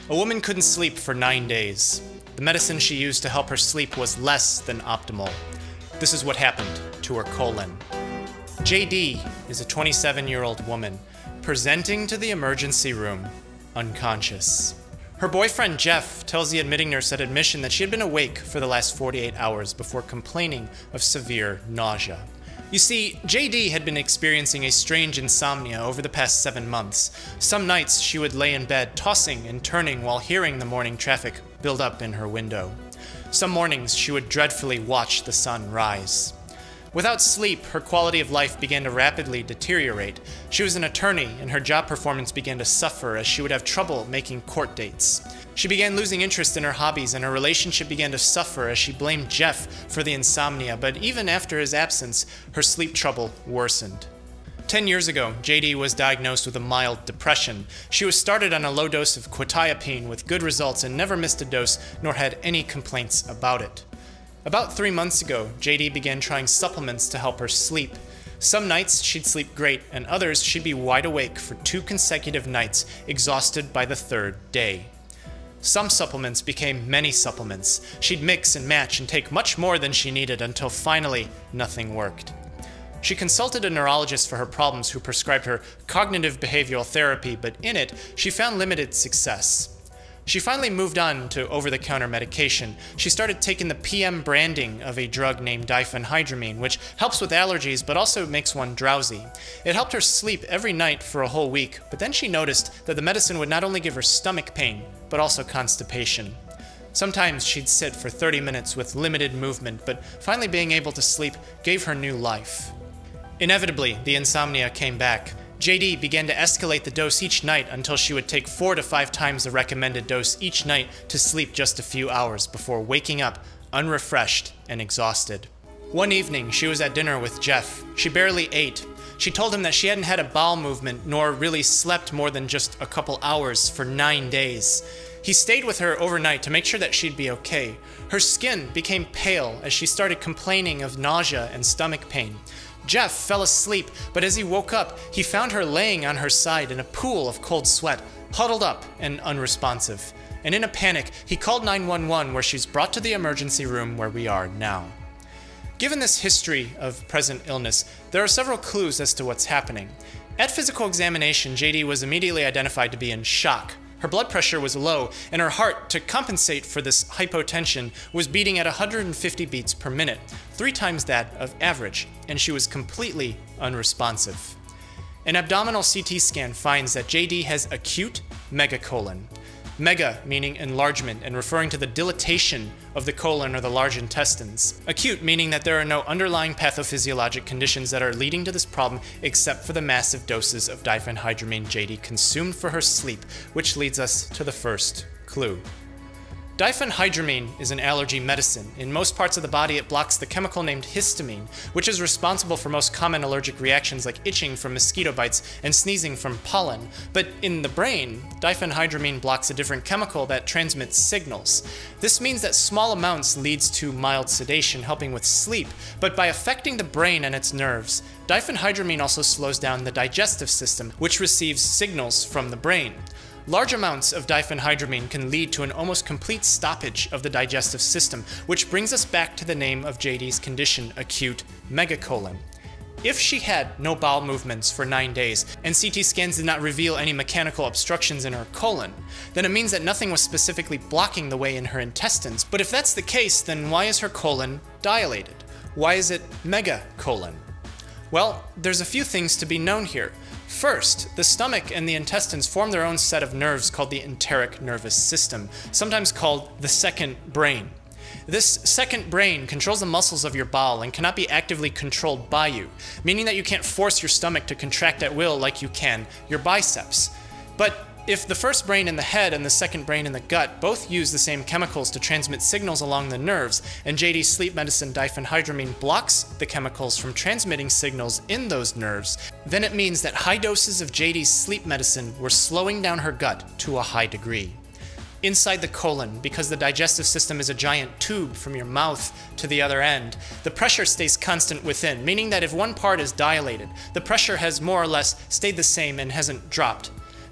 A woman couldn't sleep for 9 days. The medicine she used to help her sleep was less than optimal. This is what happened to her colon. JD is a 27-year-old woman presenting to the emergency room unconscious. Her boyfriend Jeff tells the admitting nurse at admission that she had been awake for the last 48 hours before complaining of severe nausea. You see, JD had been experiencing a strange insomnia over the past 7 months. Some nights she would lay in bed tossing and turning while hearing the morning traffic build up in her window. Some mornings she would dreadfully watch the sun rise. Without sleep, her quality of life began to rapidly deteriorate. She was an attorney, and her job performance began to suffer as she would have trouble making court dates. She began losing interest in her hobbies, and her relationship began to suffer as she blamed Jeff for the insomnia, but even after his absence, her sleep trouble worsened. 10 years ago, JD was diagnosed with a mild depression. She was started on a low dose of quetiapine with good results and never missed a dose nor had any complaints about it. About 3 months ago, JD began trying supplements to help her sleep. Some nights she'd sleep great, and others she'd be wide awake for 2 consecutive nights, exhausted by the 3rd day. Some supplements became many supplements. She'd mix and match and take much more than she needed until finally nothing worked. She consulted a neurologist for her problems who prescribed her cognitive behavioral therapy, but in it, she found limited success. She finally moved on to over-the-counter medication. She started taking the PM branding of a drug named diphenhydramine, which helps with allergies but also makes one drowsy. It helped her sleep every night for a whole week, but then she noticed that the medicine would not only give her stomach pain, but also constipation. Sometimes she'd sit for 30 minutes with limited movement, but finally being able to sleep gave her new life. Inevitably, the insomnia came back. JD began to escalate the dose each night until she would take 4 to 5 times the recommended dose each night to sleep just a few hours before waking up unrefreshed and exhausted. One evening, she was at dinner with Jeff. She barely ate. She told him that she hadn't had a bowel movement nor really slept more than just a couple hours for 9 days. He stayed with her overnight to make sure that she'd be okay. Her skin became pale as she started complaining of nausea and stomach pain. Jeff fell asleep, but as he woke up, he found her laying on her side in a pool of cold sweat, huddled up and unresponsive. And in a panic, he called 911, where she's brought to the emergency room where we are now. Given this history of present illness, there are several clues as to what's happening. At physical examination, JD was immediately identified to be in shock. Her blood pressure was low, and her heart, to compensate for this hypotension, was beating at 150 beats per minute, 3 times that of average, and she was completely unresponsive. An abdominal CT scan finds that JD has acute megacolon. Mega meaning enlargement and referring to the dilatation of the colon or the large intestines. Acute meaning that there are no underlying pathophysiologic conditions that are leading to this problem except for the massive doses of diphenhydramine JD consumed for her sleep, which leads us to the first clue. Diphenhydramine is an allergy medicine. In most parts of the body, it blocks the chemical named histamine, which is responsible for most common allergic reactions like itching from mosquito bites and sneezing from pollen. But in the brain, diphenhydramine blocks a different chemical that transmits signals. This means that small amounts leads to mild sedation, helping with sleep, but by affecting the brain and its nerves, diphenhydramine also slows down the digestive system, which receives signals from the brain. Large amounts of diphenhydramine can lead to an almost complete stoppage of the digestive system, which brings us back to the name of JD's condition, acute megacolon. If she had no bowel movements for 9 days, and CT scans did not reveal any mechanical obstructions in her colon, then it means that nothing was specifically blocking the way in her intestines. But if that's the case, then why is her colon dilated? Why is it megacolon? Well, there's a few things to be known here. First, the stomach and the intestines form their own set of nerves called the enteric nervous system, sometimes called the second brain. This second brain controls the muscles of your bowel and cannot be actively controlled by you, meaning that you can't force your stomach to contract at will like you can your biceps. But if the first brain in the head and the second brain in the gut both use the same chemicals to transmit signals along the nerves, and JD's sleep medicine diphenhydramine blocks the chemicals from transmitting signals in those nerves, then it means that high doses of JD's sleep medicine were slowing down her gut to a high degree. Inside the colon, because the digestive system is a giant tube from your mouth to the other end, the pressure stays constant within, meaning that if one part is dilated, the pressure has more or less stayed the same and hasn't dropped.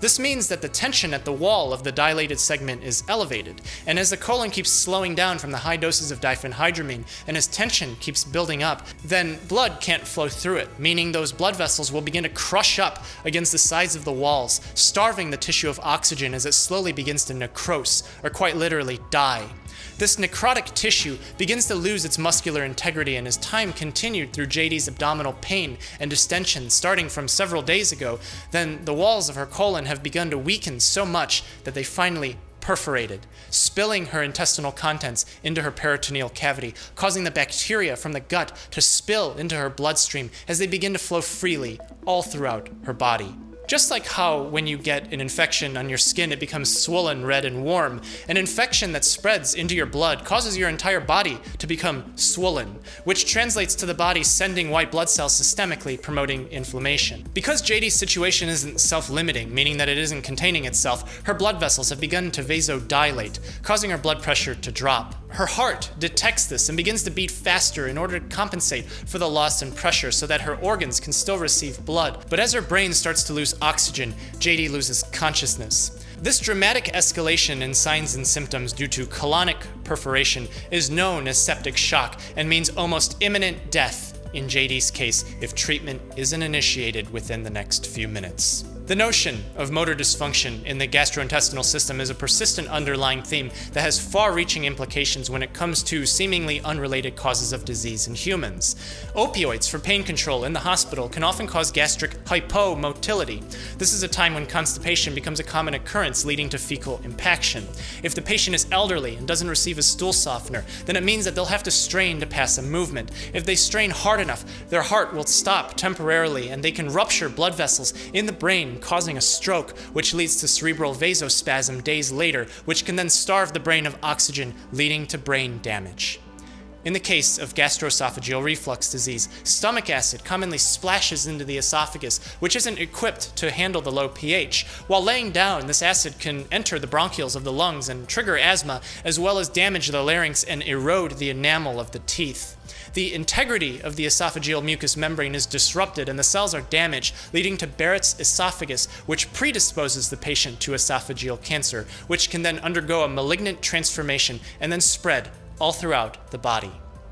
This means that the tension at the wall of the dilated segment is elevated, and as the colon keeps slowing down from the high doses of diphenhydramine, and as tension keeps building up, then blood can't flow through it, meaning those blood vessels will begin to crush up against the sides of the walls, starving the tissue of oxygen as it slowly begins to necrose, or quite literally die. This necrotic tissue begins to lose its muscular integrity, and as time continued through JD's abdominal pain and distension starting from several days ago, then the walls of her colon have begun to weaken so much that they finally perforated, spilling her intestinal contents into her peritoneal cavity, causing the bacteria from the gut to spill into her bloodstream as they begin to flow freely all throughout her body. Just like how when you get an infection on your skin, it becomes swollen, red, and warm, an infection that spreads into your blood causes your entire body to become swollen, which translates to the body sending white blood cells systemically, promoting inflammation. Because JD's situation isn't self-limiting, meaning that it isn't containing itself, her blood vessels have begun to vasodilate, causing her blood pressure to drop. Her heart detects this and begins to beat faster in order to compensate for the loss in pressure so that her organs can still receive blood. But as her brain starts to lose oxygen, JD loses consciousness. This dramatic escalation in signs and symptoms due to colonic perforation is known as septic shock and means almost imminent death in JD's case if treatment isn't initiated within the next few minutes. The notion of motor dysfunction in the gastrointestinal system is a persistent underlying theme that has far-reaching implications when it comes to seemingly unrelated causes of disease in humans. Opioids for pain control in the hospital can often cause gastric hypomotility. This is a time when constipation becomes a common occurrence, leading to fecal impaction. If the patient is elderly and doesn't receive a stool softener, then it means that they'll have to strain to pass a movement. If they strain hard enough, their heart will stop temporarily and they can rupture blood vessels in the brain, causing a stroke, which leads to cerebral vasospasm days later, which can then starve the brain of oxygen, leading to brain damage. In the case of gastroesophageal reflux disease, stomach acid commonly splashes into the esophagus, which isn't equipped to handle the low pH. While laying down, this acid can enter the bronchioles of the lungs and trigger asthma, as well as damage the larynx and erode the enamel of the teeth. The integrity of the esophageal mucous membrane is disrupted and the cells are damaged, leading to Barrett's esophagus, which predisposes the patient to esophageal cancer, which can then undergo a malignant transformation and then spread all throughout the body.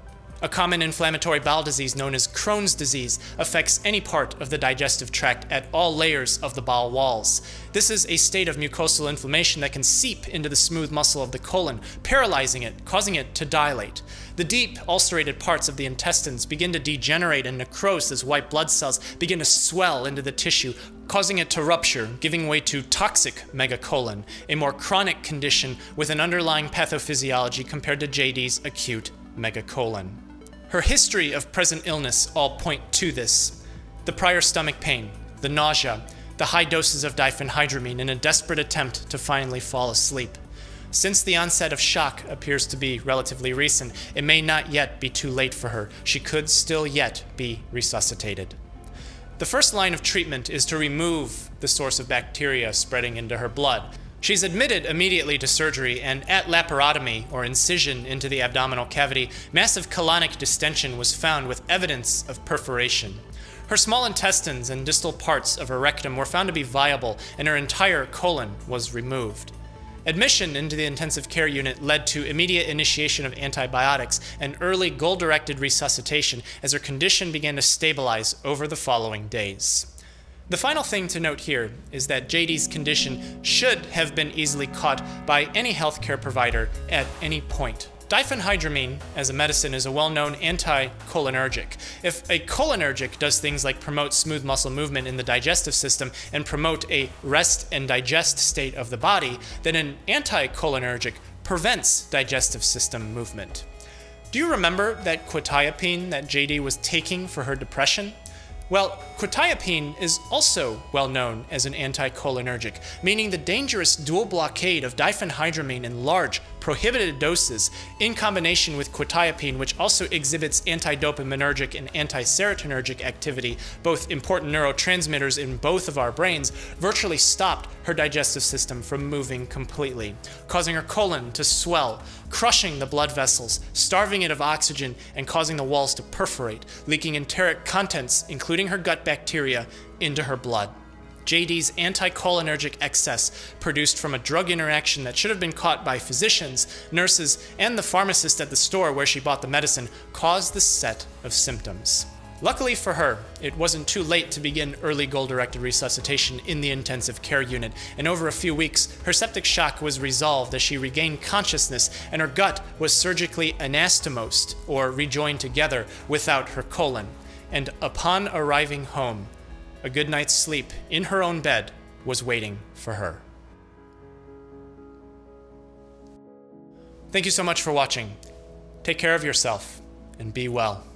A common inflammatory bowel disease known as Crohn's disease affects any part of the digestive tract at all layers of the bowel walls. This is a state of mucosal inflammation that can seep into the smooth muscle of the colon, paralyzing it, causing it to dilate. The deep, ulcerated parts of the intestines begin to degenerate and necrose as white blood cells begin to swell into the tissue, causing it to rupture, giving way to toxic megacolon, a more chronic condition with an underlying pathophysiology compared to JD's acute megacolon. Her history of present illness all point to this. The prior stomach pain, the nausea, the high doses of diphenhydramine in a desperate attempt to finally fall asleep. Since the onset of shock appears to be relatively recent, it may not yet be too late for her. She could still yet be resuscitated. The first line of treatment is to remove the source of bacteria spreading into her blood. She's admitted immediately to surgery, and at laparotomy, or incision into the abdominal cavity, massive colonic distension was found with evidence of perforation. Her small intestines and distal parts of her rectum were found to be viable, and her entire colon was removed. Admission into the intensive care unit led to immediate initiation of antibiotics and early goal-directed resuscitation as her condition began to stabilize over the following days. The final thing to note here is that JD's condition should have been easily caught by any healthcare provider at any point. Diphenhydramine as a medicine is a well-known anticholinergic. If a cholinergic does things like promote smooth muscle movement in the digestive system and promote a rest and digest state of the body, then an anticholinergic prevents digestive system movement. Do you remember that quetiapine that JD was taking for her depression? Well, quetiapine is also well known as an anticholinergic, meaning the dangerous dual blockade of diphenhydramine in large, prohibited doses in combination with quetiapine, which also exhibits antidopaminergic and antiserotonergic activity, both important neurotransmitters in both of our brains, virtually stopped her digestive system from moving completely, causing her colon to swell, crushing the blood vessels, starving it of oxygen, and causing the walls to perforate, leaking enteric contents, including her gut bacteria, into her blood. JD's anticholinergic excess, produced from a drug interaction that should have been caught by physicians, nurses, and the pharmacist at the store where she bought the medicine, caused this set of symptoms. Luckily for her, it wasn't too late to begin early goal-directed resuscitation in the intensive care unit, and over a few weeks, her septic shock was resolved as she regained consciousness and her gut was surgically anastomosed, or rejoined together, without her colon. And upon arriving home, a good night's sleep in her own bed was waiting for her. Thank you so much for watching. Take care of yourself and be well.